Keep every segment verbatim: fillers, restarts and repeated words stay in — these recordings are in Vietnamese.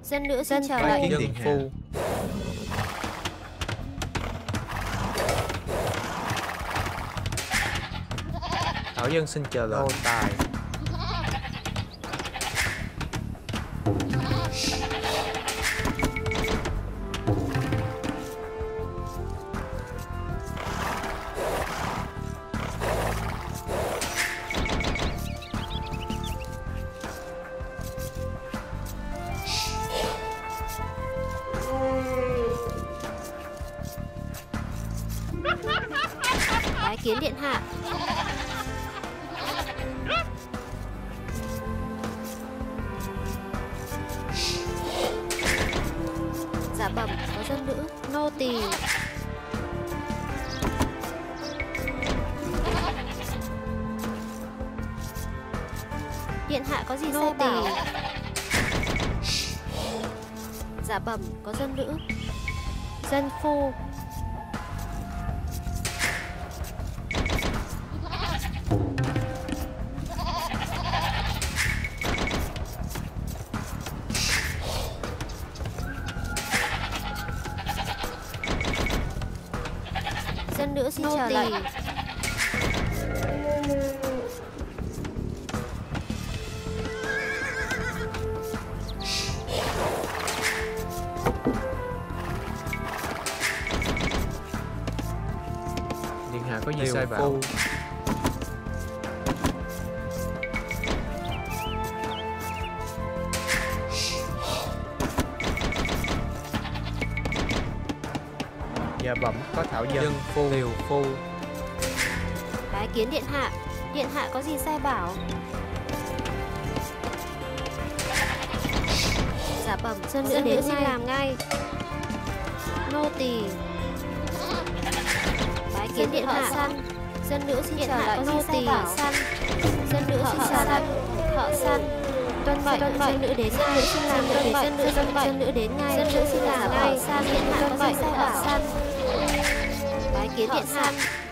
Dân nữ xin chờ Bái lệnh. kiến điện phu. Thảo dân xin chờ lệnh. Nô tài. Bái kiến điện hạ. Dạ bẩm có dân nữ nô tỳ. Điện hạ có gì nô tỳ? Dạ bẩm có dân nữ. Dân phu. Dân nữ xin chờ lệnh. Điện hạ có gì sai bảo? Dạ bẩm có thảo dân. Dân phu. Tiều phu. Bái kiến điện hạ. Điện hạ có gì sai bảo? Dạ bẩm dân nữ đến xin làm ngay. Nô tỳ. Bái kiến điện hạ. Săn. Dân nữ xin chờ lệnh. Nô tỳ săn. Dân nữ xin chờ lệnh. Thợ săn. Tuân mệnh. Dân nữ đến ngay. Xin làm ngay. Dân nữ dân mệnh. Dân nữ đến ngay. Dân nữ xin làm ngay. Săn. Điện hạ có gì sai bảo? Săn. Bái kiến điện hạ.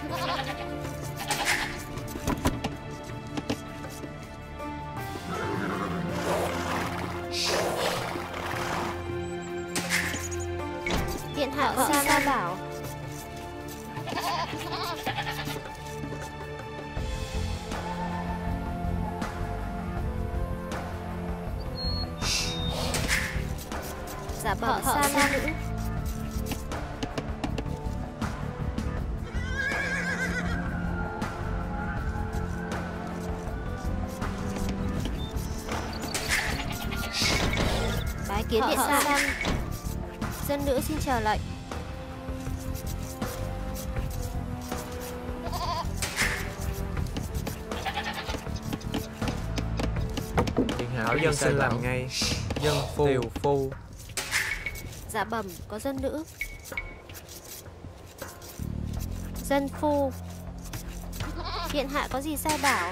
Điện hạ có gì sai bảo? Dạ bẩm săn nữ. Bái kiến điện hạ. Dân nữ xin chờ lệnh. Điện hạ có dân xin làm ngay. Dân phu. Tiều phu. Dạ bẩm có dân nữ. Dân phu. Điện hạ có gì sai bảo?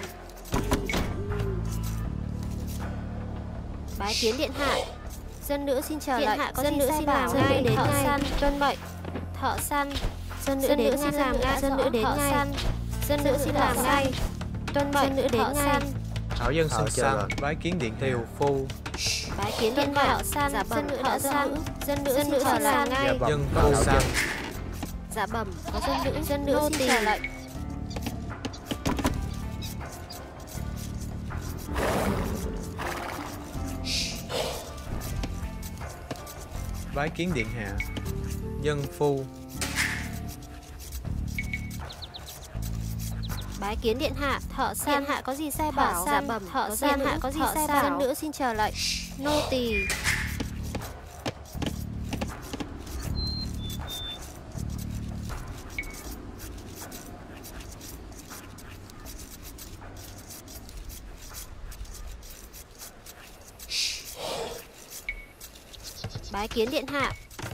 Bái kiến điện hạ. Dân nữ xin chờ lệnh. Điện hạ có dân nữ xin làm ngay. Đến thợ săn. Tuân mệnh. Thợ săn. Dân nữ đến xin làm ngay. Dân nữ đến ngay. Dân nữ xin làm ngay. Tuân mệnh. Dân nữ đến ngay. Thảo dân xin chờ lệnh. Bái kiến điện tiều phu. Bái kiến điện hạ. Săn. Dạ bẩm thợ săn. Dân nữ xin chờ làm ngay. Dân phu săn. Dạ bẩm có dân nữ. Dân nữ xin chờ lệnh. Bái kiến điện hạ. Dân phu. Bái kiến điện hạ. Thợ săn. Điện hạ có gì sai bảo? Dạ bẩm thợ săn. Điện hạ có gì sai bảo? Dân nữ xin chờ lệnh. Nô tỳ. Bái kiến điện hạ.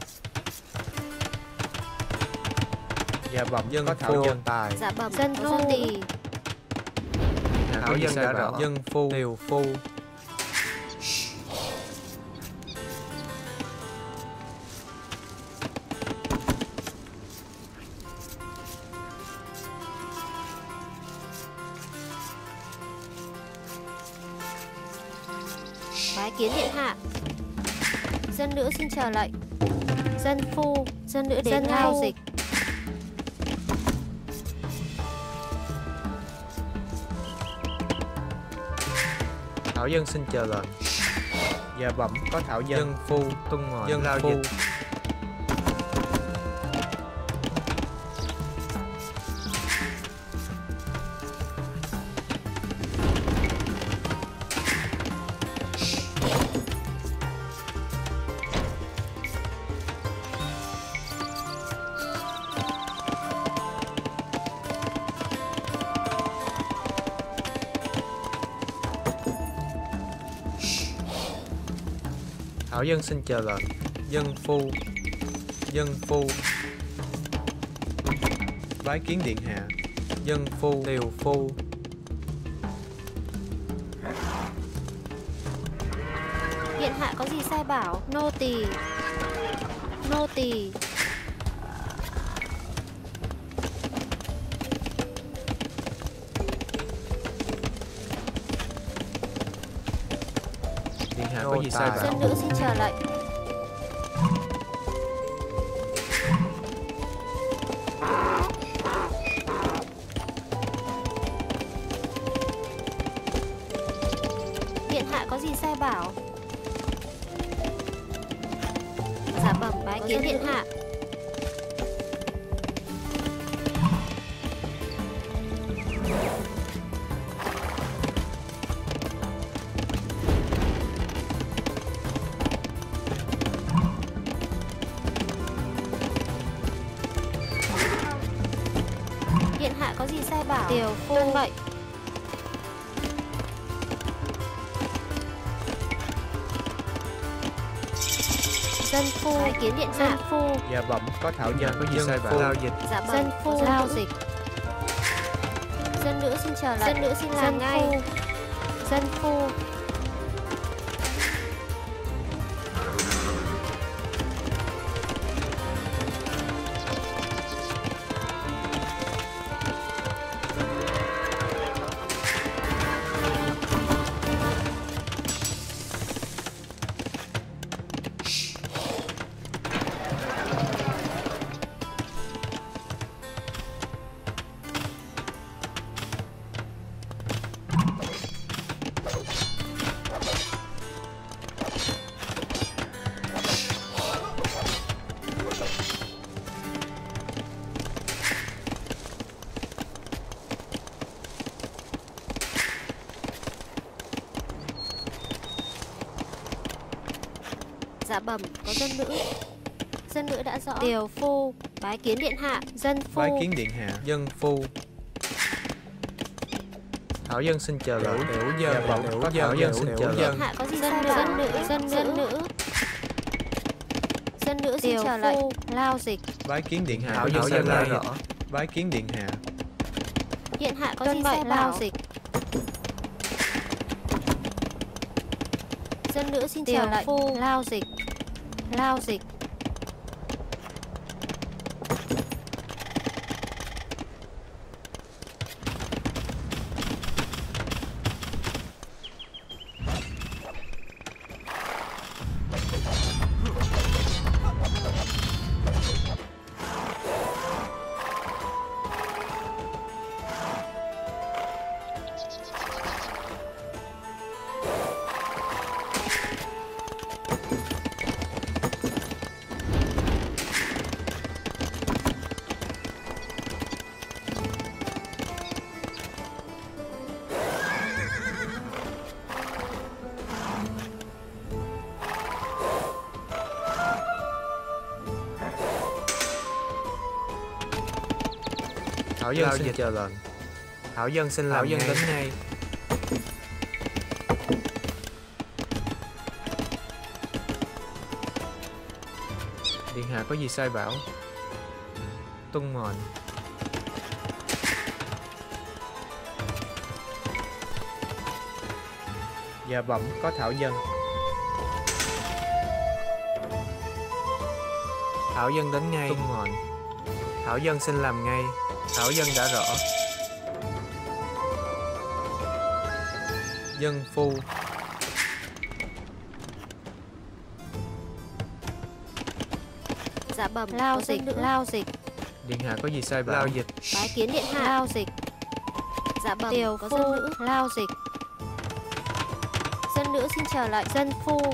Dạ bẩm dân có thảo dân tài. Dạ bẩm dân nô tỳ. Thảo dân đã rõ. Dân phu. Tiều phu. Bái kiến điện hạ. Dân nữ xin chờ lệnh. Dân phu, dân nữ đến ngay. Giao dịch. Thảo dân xin chờ lệnh. Dạ bẩm có thảo dân. Dân phu tuân ngoài. Dân lao dịch. Thảo dân xin chờ lệnh. Dân phu. Dân phu. Bái kiến điện hạ. Dân phu. Tiều phu. Điện hạ có gì sai bảo? Nô tỳ. Nô tỳ. Điện hạ có gì sai bảo? Dân nữ xin chờ lệnh. Điện hạ có gì sai bảo? Dạ bẩm bái kiến điện hạ. Điện hạ có gì sai bảo? Tiều phu. Tuân mệnh. Dân phu. Bái kiến điện hạ. Dân phu. Dạ bẩm có thảo dân. Có gì sai bảo? Lao dịch. Dạ bẩm. Dân phu. Lao dịch. Dân nữ xin chờ lệnh. Dân nữ xin làm dân ngay. Phu. Dân phu. Dạ bẩm có dân nữ. Dân nữ đã rõ. Tiều phu. Bái kiến điện hạ. Dân phu. Bái kiến điện hạ. Dân phu. Thảo dân xin chờ lệnh. Tiểu dân. Dạ bẩm có thảo dân xin chờ lệnh. Điện hạ có gì sai bảo? Dân nữ. Dân dân nữ. Dân nữ xin chờ lệnh. Lao dịch. Bái kiến điện hạ. Thảo dân xin lao rõ. Bái kiến điện hạ. Điện hạ có gì sai bảo? Lao dịch. Dân nữ xin chờ lệnh. Phu. Lao dịch. Lao dịch. Thảo dân xin dịch. Chờ lệnh. Thảo dân xin làm Thảo dân ngay. Đến ngay. Điện hạ có gì sai bảo? Tuân mệnh. Dạ bẩm có thảo dân. Thảo dân đến ngay. Tuân mệnh. Thảo dân xin làm ngay. Thảo dân đã rõ. Dân phu. Dạ bẩm, lao dịch, lao dịch. Điện hạ có gì sai bảo? Lao dịch. Bái kiến điện hạ. Lao dịch. Dạ bẩm, tiểu phu, nữ, lao dịch. Dân nữ xin trở lại, dân phu.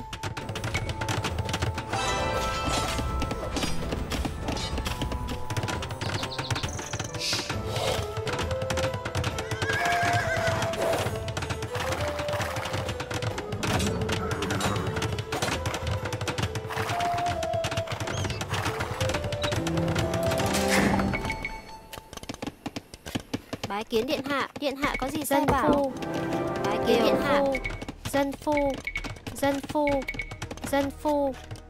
Bái kiến điện hạ, điện hạ có gì sai bảo? Bái kiến điện hạ. Dân phu, dân phu, dân phu.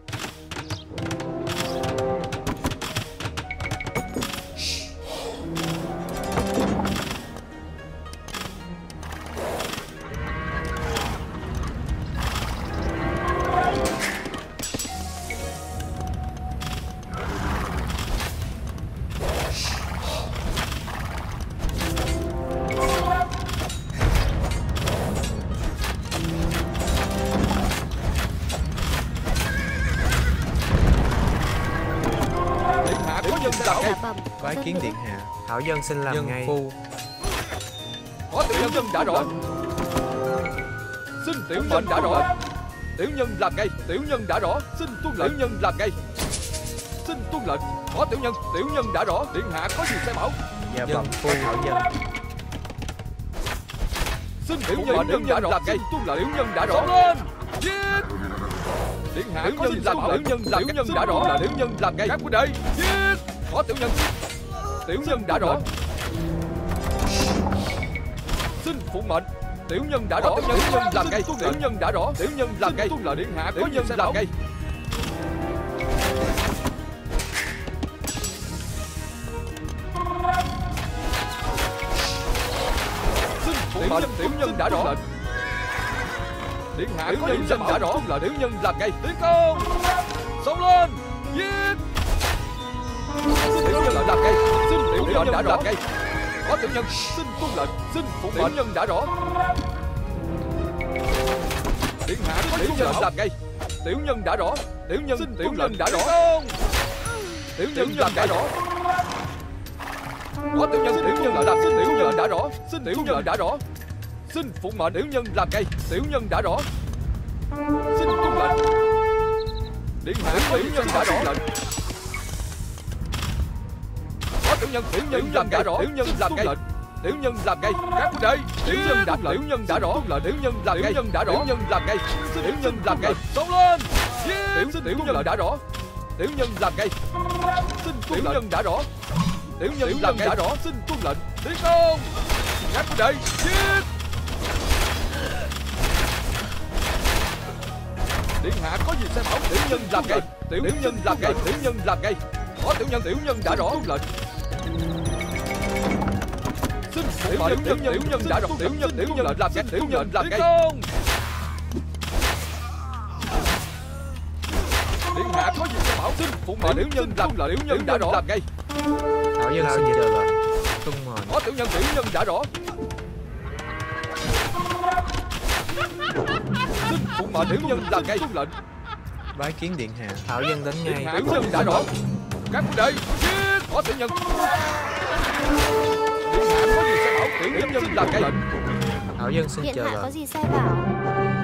Bái kiến điện hạ. Thảo dân xin làm dân ngay. Phu. Có tiểu nhân đã rõ. Xin tiểu nhân đã rõ. Tiểu nhân làm ngay. Tiểu nhân đã rõ. Xin tuân lệnh. Tiểu nhân làm ngay. Xin tuân lệnh. Có tiểu nhân. Tiểu nhân đã rõ. Điện hạ có gì sai bảo? Dạ bẩm phu thảo dân. Xin tiểu nhân tiểu nhân làm ngay. Tuân lệnh. Tiểu nhân đã rõ. Lên. Giết. Điện hạ có gì sai bảo? Tiểu nhân làm. Tiểu nhân đã rõ. Tiểu nhân làm ngay. Các huynh đệ. Giết. Có tiểu nhân. Tiểu nhân đã rõ. Xin phụng mệnh. Tiểu nhân đã rõ. Tiểu nhân làm ngay. Tiểu nhân đã rõ. Tiểu nhân làm ngay. Tuân lệnh điện hạ. Tiểu nhân sẽ làm ngay. Xin phụng mệnh. Tiểu nhân đã rõ. Điện hạ có gì sẽ đã rõ. Tuân lệnh. Tiểu nhân làm ngay. Tiến công. Xông lên. Giết. Xin tiểu nhân làm ngay. Xin tiểu nhân đã rõ. Có tiểu nhân. Xin tuân lệnh. Xin phụng mệnh. Tiểu nhân đã rõ. Điện hạ có tiểu nhân làm ngay. Tiểu nhân đã rõ. Tiểu nhân. Xin tiểu nhân đã rõ. Tiểu nhân làm đã rõ. Có tiểu nhân. Tiểu nhân làm. Xin tiểu nhân đã rõ. Xin tiểu nhân đã rõ. Xin phụng mệnh. Tiểu nhân làm ngay. Tiểu nhân đã rõ. Xin tuân lệnh. Điện hạ tiểu nhân đã rõ. Tiểu nhân. Tiểu nhân làm đã rõ. Tiểu nhân làm ngay. Tiểu nhân làm ngay. Các huynh đệ. Tiểu nhân đã. Tiểu nhân đã rõ. Tiểu nhân làm ngay. Tiểu nhân đã rõ. Tiểu nhân làm ngay. Tiểu nhân làm ngay. Xông lên. Tiểu tiểu nhân đã rõ. Tiểu nhân làm ngay. Xin tiểu nhân đã rõ. Tiểu nhân làm ngay đã rõ. Xin tuân lệnh. Tiến công. Các huynh đệ. Giết. Điện hạ có gì sai bảo? Tiểu nhân làm ngay. Tiểu nhân làm ngay. Tiểu nhân làm ngay. Có tiểu nhân. Tiểu nhân đã rõ. Tuân lệnh. Xin tiểu nhân. Tiểu nhân. Tiểu nhân đã rõ. Tiểu nhân. Tiểu nhân làm ngay. Tiểu nhân làm ngay. Điện hạ có gì sai bảo? Xin phụng mệnh. Tiểu nhân làm. Tiểu nhân đã rõ. Làm ngay. Thảo dân xin chờ lệnh. Tuân mệnh. Có tiểu nhân. Tiểu nhân đã rõ. Xin phụng mệnh. Tiểu nhân làm ngay. Tuân lệnh. Bái kiến điện hạ. Thảo dân đến ngay. Tiểu nhân đã rõ. Các huynh đệ. Giết. Có tiểu nhân. Điện hạ có gì sai bảo? Tiểu nhân làm ngay. Thảo dân xin Điện chờ hạ lệnh. có gì sai bảo?